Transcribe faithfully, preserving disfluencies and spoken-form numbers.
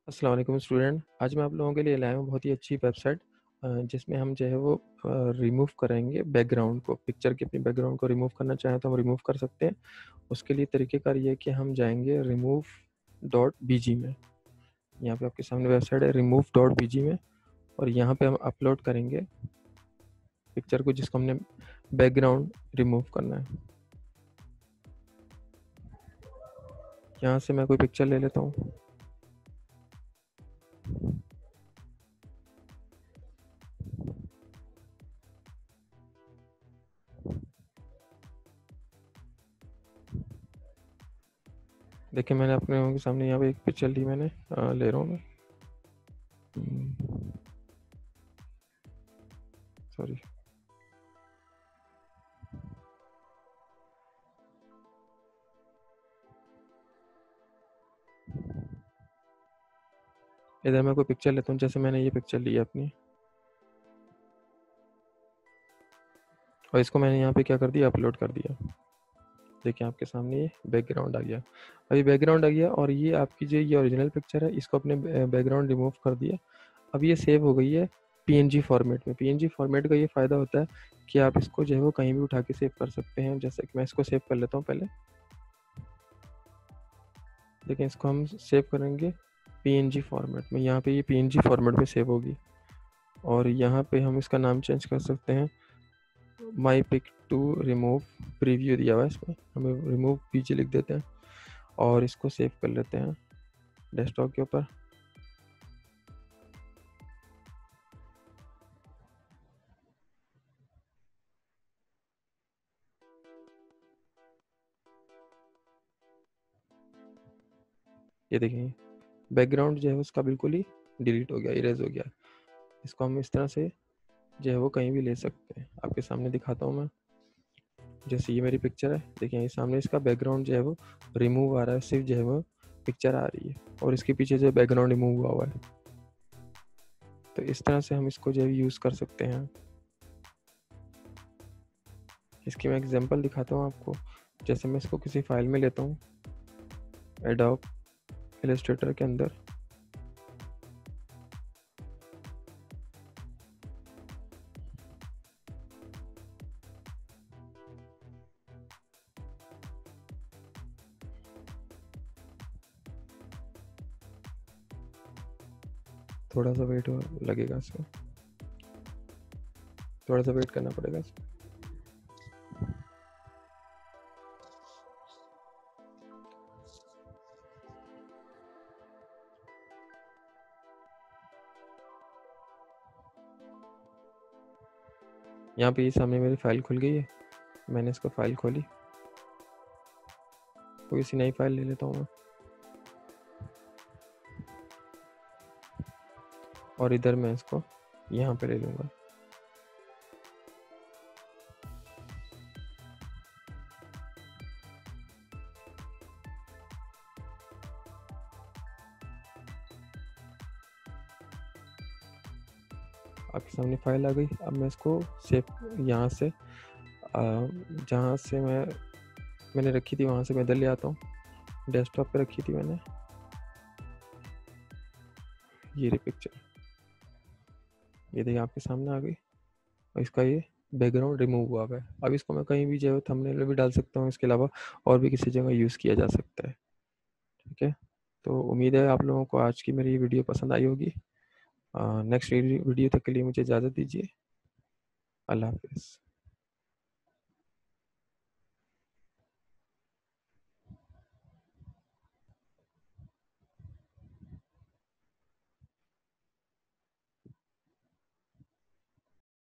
अस्सलाम वालेकुम स्टूडेंट। आज मैं आप लोगों के लिए लाया हूँ बहुत ही अच्छी वेबसाइट जिसमें हम जो है वो रिमूव करेंगे बैकग्राउंड को। पिक्चर के अपनी बैकग्राउंड को रिमूव करना चाहें तो हम रिमूव कर सकते हैं। उसके लिए तरीक़ेकार ये है कि हम जाएंगे रिमूव डॉट बी जी में। यहाँ पे आपके सामने वेबसाइट है रिमूव डॉट बी जी में, और यहाँ पे हम अपलोड करेंगे पिक्चर को जिसको हमने बैकग्राउंड रिमूव करना है। यहाँ से मैं कोई पिक्चर ले लेता हूँ। देखिए मैंने अपने लोगों के सामने यहाँ पे एक पिक्चर ली, मैंने आ, ले रहा हूँ मैं। सॉरी, इधर मैं कोई पिक्चर लेता हूँ। जैसे मैंने ये पिक्चर ली है अपनी, और इसको मैंने यहाँ पे क्या कर दिया, अपलोड कर दिया। देखिए आपके सामने ये बैकग्राउंड आ गया। अभी बैकग्राउंड आ गया और ये आपकी जो ये ओरिजिनल पिक्चर है इसको अपने बैकग्राउंड रिमूव कर दिया। अब ये सेव हो गई है पीएनजी फॉर्मेट में। पीएनजी फॉर्मेट का ये फ़ायदा होता है कि आप इसको जो है वो कहीं भी उठा के सेव कर सकते हैं। जैसे कि मैं इसको सेव कर लेता हूँ पहले। देखिए इसको हम सेव करेंगे पीएनजी फॉर्मेट में। यहाँ पे ये पीएनजी फॉर्मेट में सेव होगी, और यहाँ पे हम इसका नाम चेंज कर सकते हैं। My pic to remove preview दिया हुआ है, इसमें हमें रिमूव पीछे लिख देते हैं और इसको सेव कर लेते हैं डेस्कटॉप के ऊपर। ये देखिए बैकग्राउंड जो है उसका बिल्कुल ही डिलीट हो गया, इरेज हो गया। इसको हम इस तरह से जो है वो कहीं भी ले सकते हैं। आपके सामने दिखाता हूँ मैं। जैसे ये मेरी पिक्चर है, देखिए ये सामने इसका बैकग्राउंड जो है वो रिमूव आ रहा है, सिर्फ जो है वो पिक्चर आ रही है और इसके पीछे जो बैकग्राउंड रिमूव हुआ हुआ है। तो इस तरह से हम इसको जो है यूज़ कर सकते हैं। इसकी मैं एग्जांपल दिखाता हूँ आपको। जैसे मैं इसको किसी फाइल में लेता हूँ एडोब इलस्ट्रेटर के अंदर, थोड़ा सा वेट लगेगा इसमें, थोड़ा सा वेट करना पड़ेगा इसमें। यहाँ पे ये सामने मेरी फाइल खुल गई है। मैंने इसको फाइल खोली, कोई सी नई फाइल ले लेता हूँ मैं, और इधर मैं इसको यहाँ पे ले लूँगा। आपके सामने फाइल आ गई। अब मैं इसको सेव यहाँ से जहाँ से मैं मैंने रखी थी वहाँ से मैं इधर ले आता हूँ। डेस्कटॉप पे रखी थी मैंने ये रही पिक्चर, ये देखिए आपके सामने आ गई, और इसका ये बैकग्राउंड रिमूव हुआ है। अब इसको मैं कहीं भी जो है थंबनेल में भी डाल सकता हूँ, इसके अलावा और भी किसी जगह यूज़ किया जा सकता है। ठीक है, तो उम्मीद है आप लोगों को आज की मेरी वीडियो पसंद आई होगी। नेक्स्ट वीडियो तक के लिए मुझे इजाज़त दीजिए। अल्लाह हाफिज़।